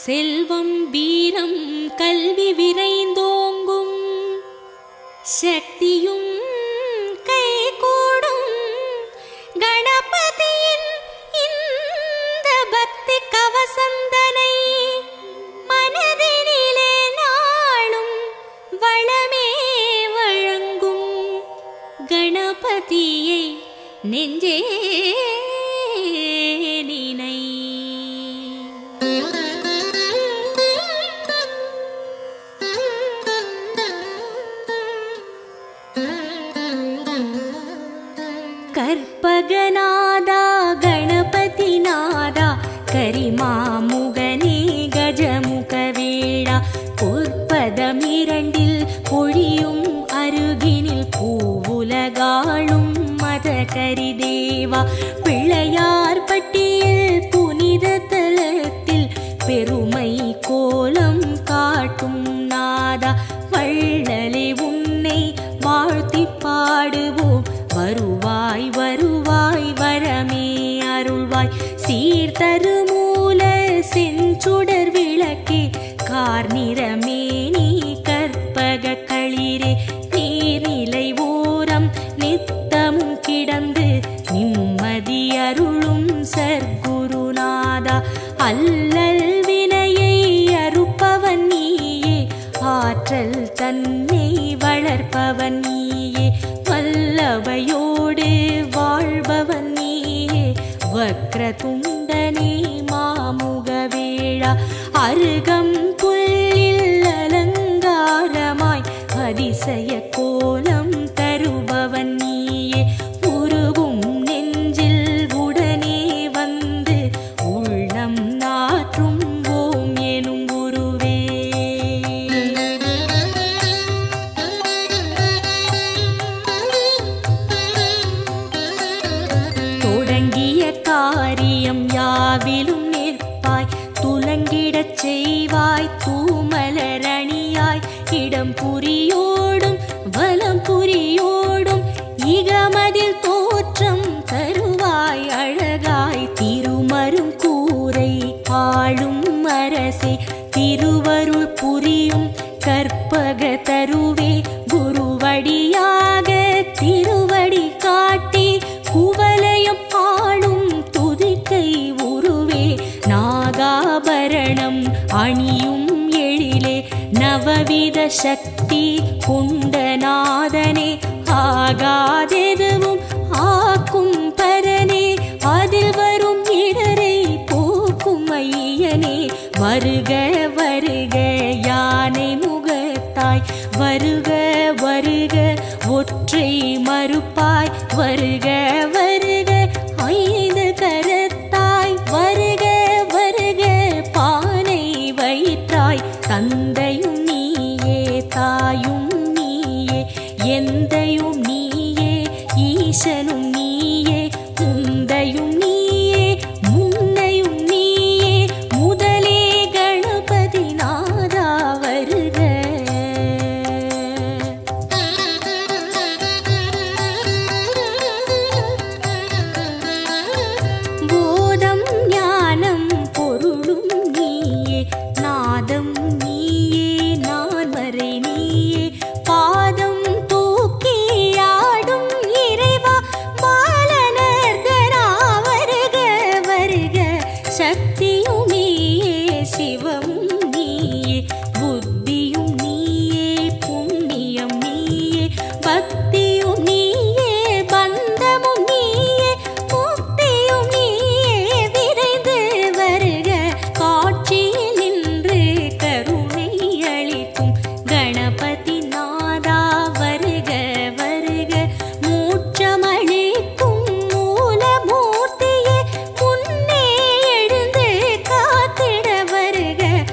செல்வம் வீரம் கல்வி விரைந்தோங்கும் சக்தியும் கைகூடும் கணபதியின் இந்த பக்தி கவசந்தனை மனதினிலே நாளும் வளமே வழங்கும் கணபதியை நெஞ்சே நினை. கற்பகநாதா கணபதிநாதா கரிமாமுகனே கஜமுகவேளா பொற்பதமிரண்டில் பொழியும் அருகினில் பூவுலகாளும் மதகரிதேவா பிள்ளையார் பட்டியில் புனித தலத்தில் பெருமை கோலம் காட்டும் நாதா வள்ளலே உன்னை வாழ்த்தி பாடுவோம் வருவாய் வருவாய் வரமே அருள்வாய் சீர்தருமூல செஞ்சுடர் விளக்கே கார்நிறமே நீ கற்பக களிரே நீர்நிலை ஓரம் நித்தமும் கிடந்து நிம்மதி அருளும் சர்க்குருநாதா அல்லல் வினையை அறுப்பவன் நீயே ஆற்றல் தன்னை வளர்ப்பவன் நீயே வல்லவையோடு வாழ்பவன் நீயே வக்ரதுண்டனே மாமுகவேளா அருகம் புல்லில் அலங்காரமாய் அதிசய கோலம் தருபவன் நீயே உருகும் நெஞ்சில் உடனே வந்து உள்ளம் நாற்றும் ஓம் எனும் குருவே. தொடங்கிய காரியம் யாவிலும் நிற்பாய் துலங்கிடச் செய்வாய் தூமலரணியாய் இடம் புரியோடும் வலம் புரியோடும் இகமதில் தோற்றம் தருவாய் அழகாய் திருமரும் கூரை ஆளும் அரசே திருவருள் புரியும் கற்பக தருவே குருவடியாக திருவடி காட்டி குவலயம் ஆளும் துதிக்கை உருவே நாகாபரணம் அணியும் எழிலே நவவித சக்தி குண்டநாதனே ஆகாதெதுவும் ஆக்கும் பரனே அதில் வரும் இடரை போக்கும் ஐயனே வருக வருக யானை முகத்தாய் வருக வருக ஒற்றை மறுப்பாய் வருக வருக ஐந்து கரத்தாய் வருக வருக பானை வயிற்றாய் தந்தையும் நீயே தாயும் நீயே எந்தையும் நீயே ஈசனும் நீயே முந்தையும் நீயே முன்னையும் நீயே முதலே கணபதி நாதா வருக. போதம் ஞானம் பொருளும் நீயே நாதம் நீயே நான் வரை நீயே பாதம் தூக்கி ஆடும் இறைவா பாலனர்தனா வருக வருக சக்தியும் நீயே சிவமும் நீயே புத்தியும் நீயே புண்ணியம் நீயே பக்தியும் நீயே பந்தமும் நீயே முக்தியும் நீயே விரைந்து வருக காட்சியில் நின்று கருணை அளிக்கும் கணபதி நாதா வருக வருக மூச்சமளிக்கும் மூலமூர்த்தியே முன்னே எழுந்து காத்திட வருக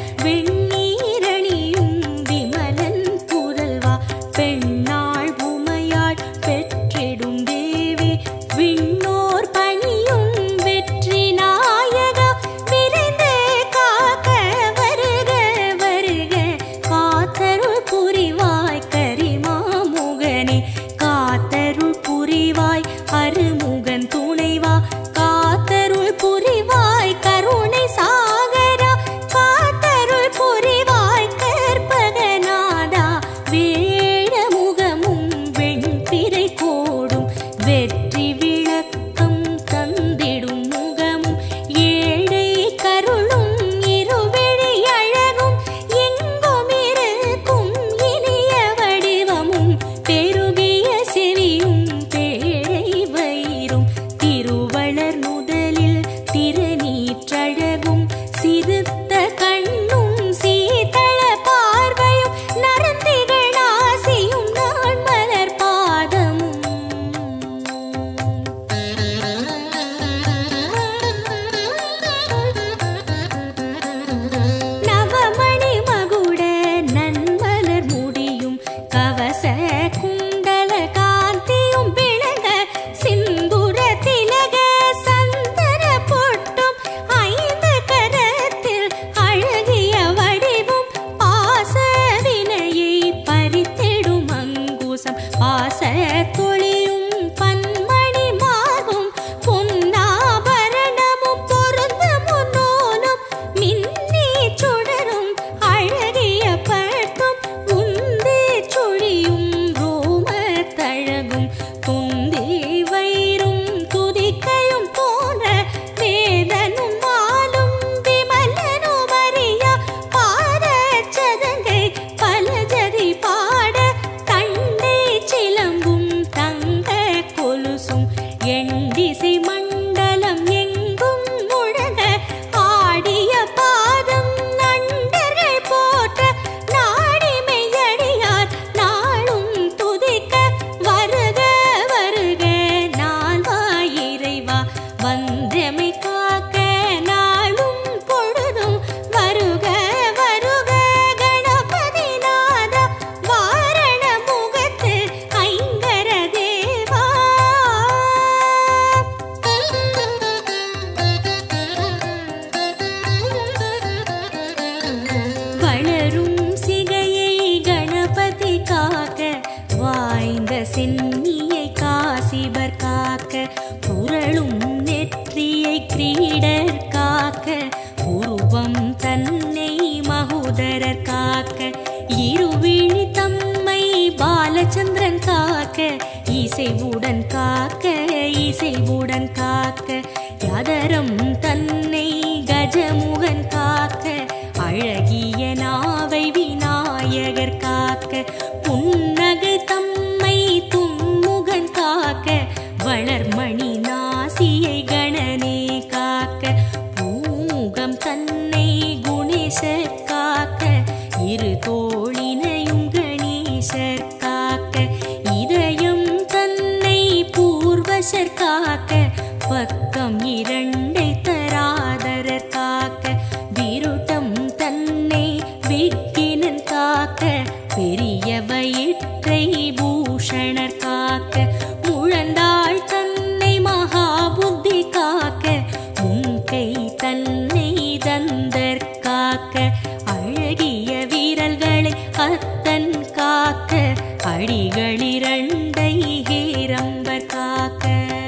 இசைவுடன் காக்க யதரம் தன்னை கஜமுகன் காக்க அழகிய நாவை விநாயகர் காக்க புன்னகை தம்மை தும்முகன் காக்க வளர்மணி நாசியை கணனே காக்க பூமுகம் தன்னை குணேசர் காக்க இரு தோளினையும் கணேசர் காக்க இதயம் தன்னை பூர்வசர் காக்க பக்கம் இரண்டை தராதரர் காக்க விருட்டம் தன்னை விக்கினன் காக்க பெரிய வயிற்றை பூஷணர் காக்க முழந்தாள் தன்னை மகாபுத்தி காக்க முன்கை தன்னை தந்தர் காக்க அழகிய வீரல்களை அத்தன் காக்க அடிகளிரண்டை ஹேரம்பர் காக்க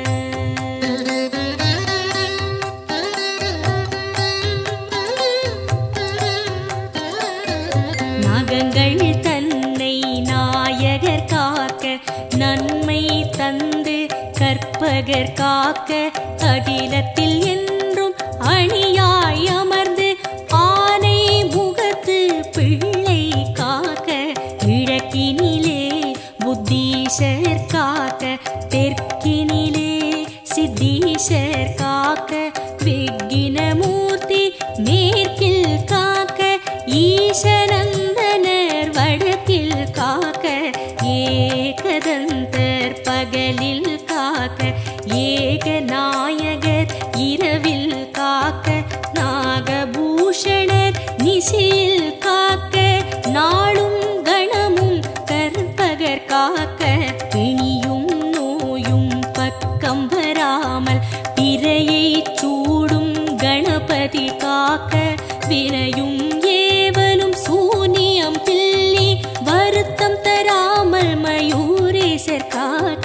நகங்கள் தன்னை நாயகர் காக்க நன்மை தந்து கற்பகர் காக்க அகிலத்தில் என்றும் அணியாய் அமர்ந்து ஆனை முகத்து பிள்ளை காக்க கிழக்கினிலே புத்தீஷர் காக்க தெற்கினிலே சித்தீஷர் காக்க விக்கினமூர்த்தி மேற்கில் காக்க ஈசனந்தனர் வடக்கில் காக்க ஏகதந்தர் பகலில் காக்க ஏகநாயகர் இரவில் காக்க நாகபூஷணர் நிசியில் காக்க நாளும் கணமும் கற்பகர் காக்க பிணியும் நோயும் பக்கம் வராமல் பிறையை சூடும் கணபதி காக்க வினையும் ஏவலும் சூனியம் பில்லி வருத்தம் தராமல் மயூரேசர் காக்க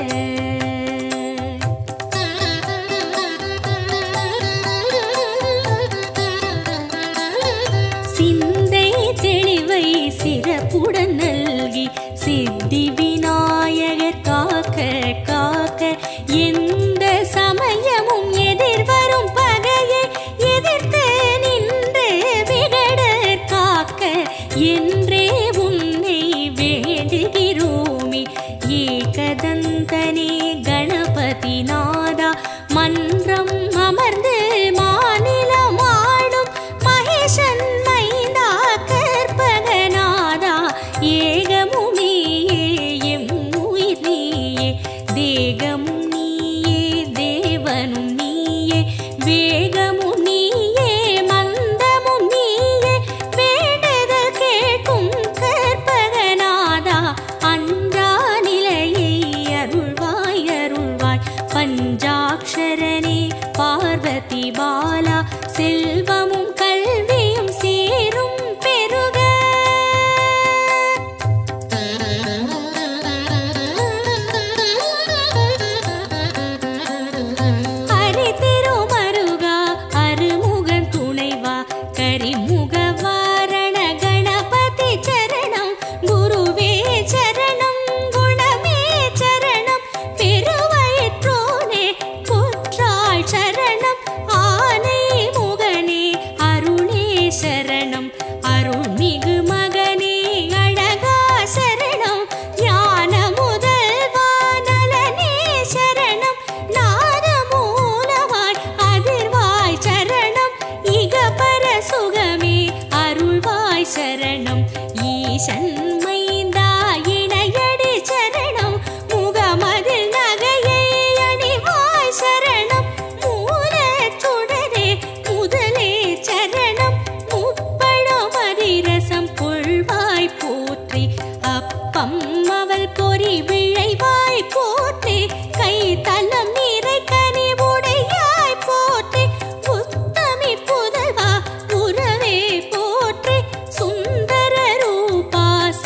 சிந்தை தெளிவை சிறப்புடன் நல்கி சித்தி விநாயகர் காக்க காக்க எந்த சமயமும் எதிர்வரும் பகையை எதிர்த்து நின்று விகடர் காக்க என்றே உன்னை வேண்டுகிறோமே ஏகதந்தனே கணபதி நாதா மன்றம் அமர்ந்து மாநிலம் ஆளும் மகேசன் மைந்தா கற்பகநாதா ஏகமும் நீயே எம் உயிர் நீயே தேகமும் நீயே தேவனும் நீயே வேகமும் நீயே மந்தமும் நீயே வேண்டுதல் கேட்கும் கற்பகநாதா அன்றா நிலையை அருள்வாய் அருள்வாய் பஞ்சாக்ஷரனே பார்வதி பாலா செல்வமும் கல்வியும் சேரும் பெருக ஹரி திருமருகா அருமுகன் துணைவா கரிமுக வாரண கணபதி சரணம் குருவே சரணம் குணமே சரணம் பெருவயிற்றோனே புற்றாள் சரணம் ஆனை முகனே அருணே சரணம் அருள்மிகு மகனே அழகா சரணம் ஞான முதல்வா நலனே சரணம் நாத மூலமாய் அதிர்வாய் சரணம் இகபர சுகமே அருள்வாய் சரணம் ஈசன் மைந்தா இணையடி சரணம் முகமதில் நகையை அணிவாய் சரணம் மூலச் சுடரே முதலே சரணம் முப்பழம் அதிரசம் கொள்வாய் போற்றி அப்பம் அவள் பொறி விழைவாய் போற்றி கை தலம் நீரை கனி உடையாய் போற்றி உத்தமி புதல்வா உறவே போற்றி சுந்தர ரூபா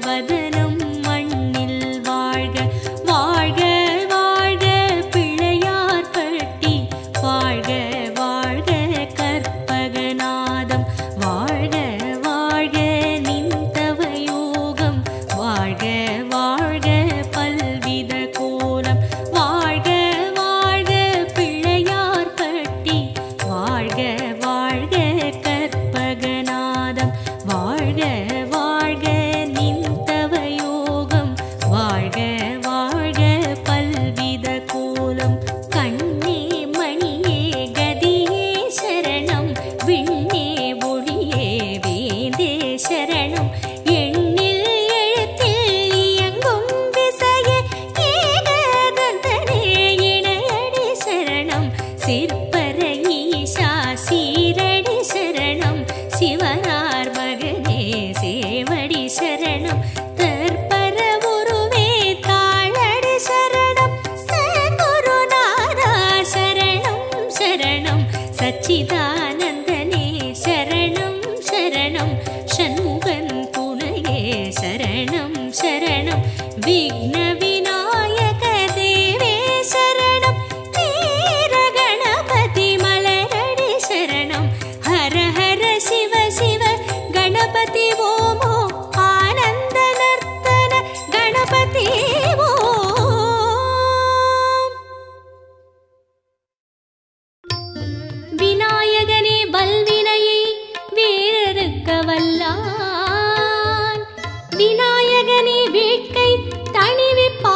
வதனம் மண்ணில் வாழ்க வாழ்க வாழ்க பிள்ளையார்பட்டி வாழ்க வாழ்க கற்பகநாதம் வாழ்க வாழ்க நின்தவ யோகம் வாழ்க வாழ்க பல்வித கோலம் வாழ்க வாழ்க பிள்ளையார்பட்டி வாழ்க வாழ்க கற்பகநாதம் வாழ்க வாழ்க நின்தவ யோகம் வாழ்க வாழ்க பல்வித கோலம் கண்ணே மணியே கதியே சரணம் விண்ணே ஒளியே வேந்தே சரணம் எண்ணில் எழுத்தில் இயங்கும் விசையே ஏகதந்தனே இணையடி சரணம் சிற்பர ஈசா சீரடி சரணம் சிவனார் மகனே சேவடி சரணம் தற்பர உருவே தாளடி சரணம் சத்குருநாதா சரணம் சரணம் சச்சிதானந்தனே சரணம் சரணம் ஷண்முகன் துணையே சரணம் சரணம் விக்ன விநாயக தேவே சரணம் வீர கணபதி மலரடி சரணம் ஹர ஹர சிவ சிவ கணபதி ஓமோ ஆனந்த நர்த்தன கணபதி ஓம் விநாயகனே வல்வினையை வேறறுக்க வல்லான் விநாயகனே வேட்கை தணிவிப்பான்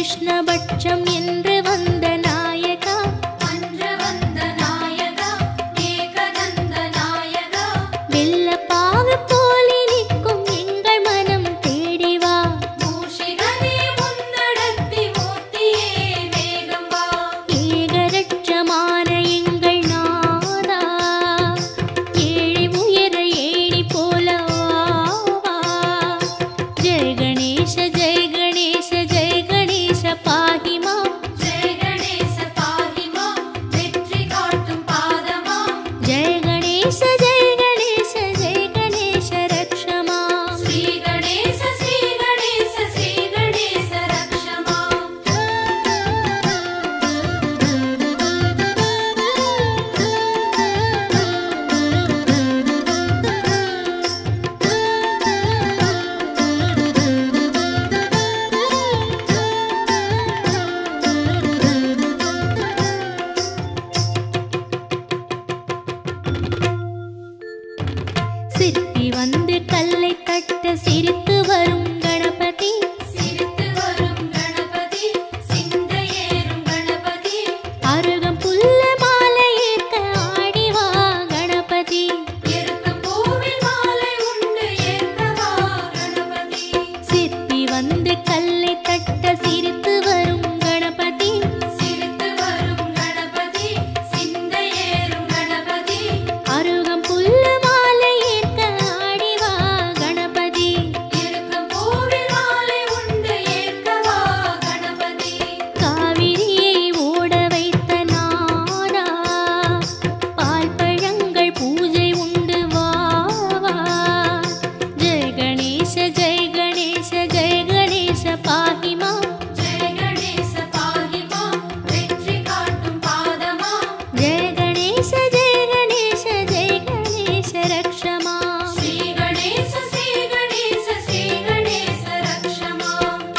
கிருஷ்ணபட்சம் என்று வந்த நாயகா, அன்று வந்த நாயகா, ஏகதந்த நாயகா, வெள்ளப்பாகு போலி நிற்கும் எங்கள் மனம் தேடிவா. மூஷிகனே முன்னடத்தி மூர்த்தியே வேகம் வா. ஏகரட்சமான எங்கள் நாதா, ஏழை உயர ஏழி போல வா. ஜெய கணேச ஜெய கணேச ஜெய கணேச பாஹிமா. ஜெய கணேச பாஹிமா, வெற்றி காட்டும் பாதமா. ஜெய கணேச ஜெய கணேச ஜெய கணேச ரக்ஷமா. ஸ்ரீ கணேச ஸ்ரீ கணேச ஸ்ரீ கணேச ரக்ஷமா. சிற்பி வந்து கல்லை தட்ட சிரித்து வரும் கணபதி. சிரித்து வரும் கணபதி, சிந்தை ஏறும் கணபதி, அருகம் புல்ல மாலை ஏற்க ஆடிவா கணபதி. எருக்கும் பூவில் மாலை உண்டு ஏற்கவா கணபதி. சிற்பி வந்து கல்லை தட்ட சிரித்து வரும் கணபதி. சிரித்து வரும் கணபதி, சிந்தை ஏறும் கணபதி, அருகம் புல்ல மாலை ஏற்க ஆடிவா கணபதி. எருக்கும் பூவில் மாலை உண்டு ஏற்கவா கணபதி. காவிரியை ஓட வைத்த நாதா, பால் பழங்கள் பூஜை உண்டு வா வா. ஜெய கணேச ஜெய கணேச ஜெய கணேச பாஹிமா. ஜெய கணேச பாஹிமா, வெற்றி காட்டும் பாதமா. ஜெய கணேச ஜெய கணேச ஜெய கணேச ரக்ஷமா. ஸ்ரீ கணேச ஸ்ரீ கணேச ஸ்ரீ கணேச ரக்ஷமா.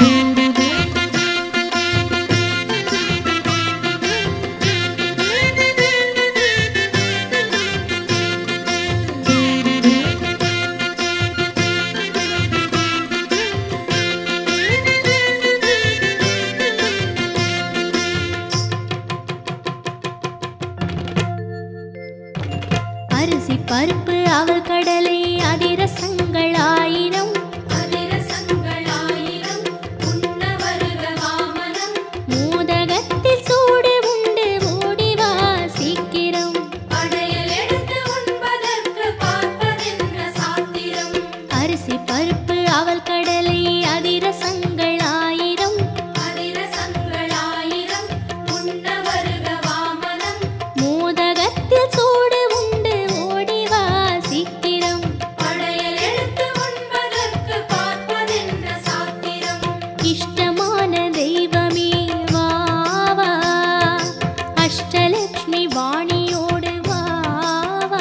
அரிசி பருப்பு அவல் கடலை அதிரசங்கள் ஆயிரம். அதிரசங்கள் ஆயிரம், உண்ண வருக வாமனம். மோதகத்தில் சூடு உண்டு ஓடிவா சீக்கிரம். படையல் எடுத்து உண்பதற்கு பார்ப்பதென்ன சாத்திரம். அரிசி பருப்பு அவல் கடலை அதிரசங்கள் ஆயிரம். அதிரசங்கள் ஆயிரம், உண்ண வருக வாமனம். மோதகத்தில் சூடு உண்டு ஓடிவா சீக்கிரம். படையல் எடுத்து உண்பதற்கு பார்ப்பதென்ன சாத்திரம். இஷ்டமான தெய்வமே வா வா, அஷ்டலக்ஷ்மி வாணியோடு வா வா.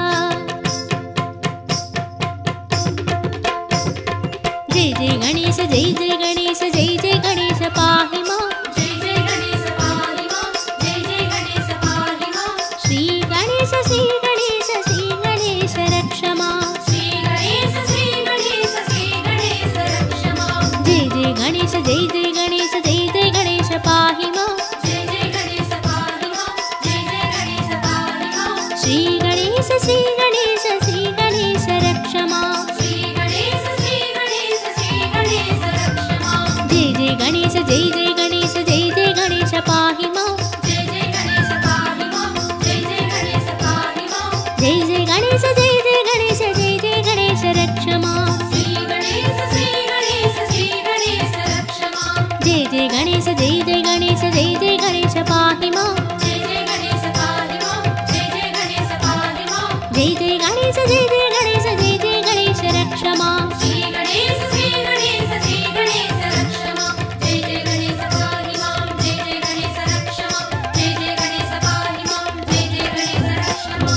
ஜெய ஜெய கணேச ஜெய ஜெய கணேச ஜெய ஜெய கணேச பாஹிமா. ஜெய ஜெய கணேச பாஹிமா, ஜெய ஜெய கணேச பாஹிமா. ஸ்ரீ கணேச ஸ்ரீ கணேச ஸ்ரீ கணேச ரக்ஷமா. ஸ்ரீ கணேச ஸ்ரீ கணேச ஸ்ரீ கணேச ரக்ஷமா. ஜெய ஜெய கணேச ஜெய ஜெய கணேச ஜெய ஜெய கணேச பாஹிமா. ஜெய ஜெய கணேச பாஹிமா, ஜெய ஜெய கணேச பாஹிமா. ஸ்ரீ கணேச ஸ்ரீ கணேச ஸ்ரீ கணேச ரக்ஷமா. ஸ்ரீ கணேச ஸ்ரீ கணேச ஸ்ரீ கணேச ரக்ஷமா. ஜெய ஜெய கணேச ஜெய ஜெய கணேச ஜெய ஜெய கணேச பாஹிமா. ஜெய ஜெய கணேச பாஹிமா, ஜெய ஜெய கணேச பாஹிமா. ஜெய ஜெய கணேச ஜெய ஜெய கணேச ஜெய ஜெய கணேச ரக்ஷமா. ஸ்ரீ கணேச ஸ்ரீ கணேச ஸ்ரீ கணேச ரக்ஷமா. ஜெய ஜெய கணேச ஜெய ஜெய கணேச ஜெய ஜெய கணேச பாஹிமா. ஜெய ஜெய கணேச பாஹிமா, ஜெய ஜெய கணேச பாஹிமா. ஜெய ஜெய கணேச ஜெய ஜெய கணேச ஜெய ஜெய கணேச ரக்ஷமா. ஸ்ரீ கணேச ஸ்ரீ கணேச ஸ்ரீ கணேச ரக்ஷமா. ஜெய ஜெய கணேச பாஹிமா, ஜெய ஜெய கணேச ரக்ஷமா. ஜெய ஜெய கணேச பாஹிமா, ஜெய ஜெய கணேச ரக்ஷமா.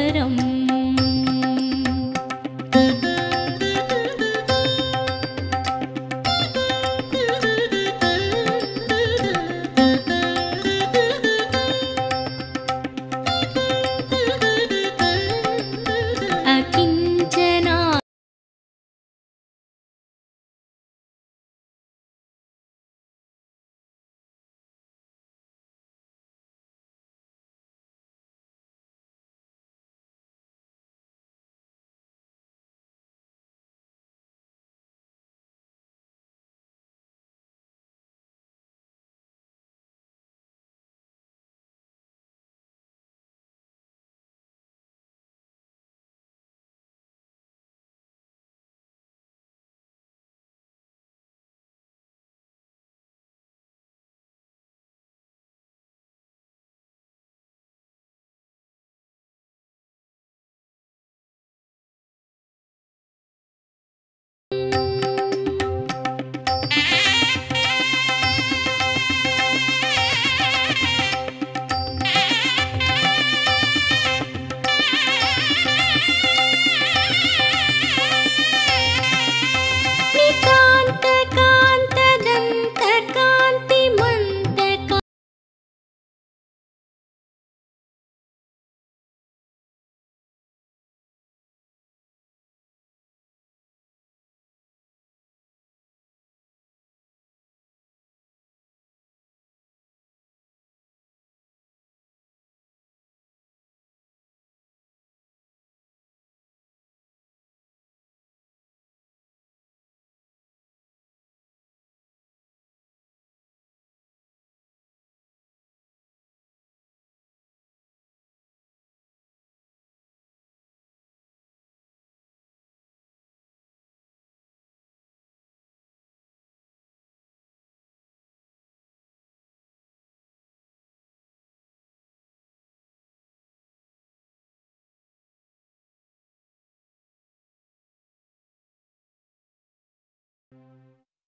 वरम्